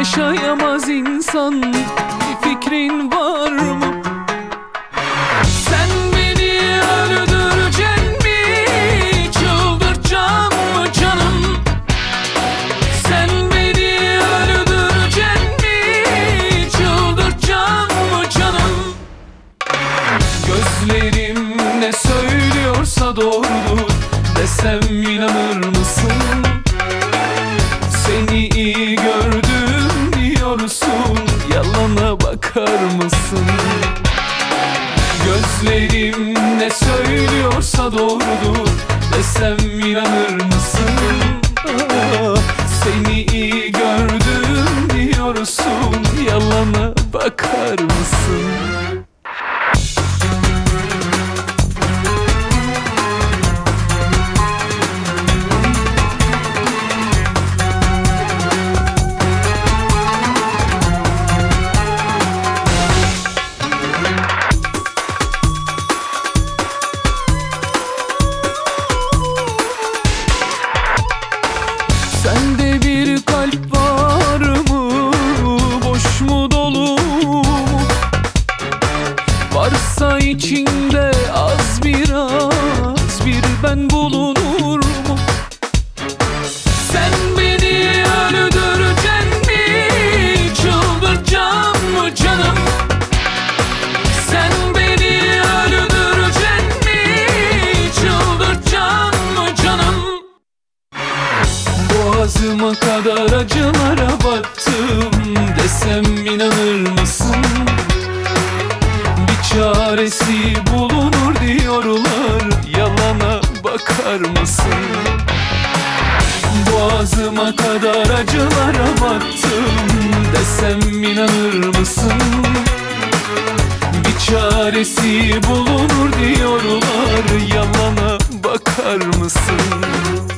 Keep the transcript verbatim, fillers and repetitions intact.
yaşayamaz insan, bir fikrin var mı? Sen beni öldüreceksin mi? Çıldırtacağım mı canım? Sen beni öldüreceksin mi? Çıldırtacağım mı canım? Gözlerim ne söylüyorsa doğrudur desem inanır mısın? Seni iyi gördüm diyorsun, yalana bakar mısın? Gözlerim ne söylüyorsa doğrudur desem inanır mısın? Ah, seni iyi gördüm diyorsun, yalana bakar mısın? Sende bir kalp var mı? Boş mu dolu mu? Varsa içinde az biraz bir ben bulunur mu? Sen beni öldüreceksin mi? Çıldırtacağım mı canım? Sen beni öldüreceksin mi? Çıldırtacağım mı canım? Boğazıma kadar acılara battım desem inanır mısın? Bir çaresi bulunur diyorlar, yalana bakar mısın? Boğazıma kadar acılara battım desem inanır mısın? Bir çaresi bulunur diyorlar, yalana bakar mısın?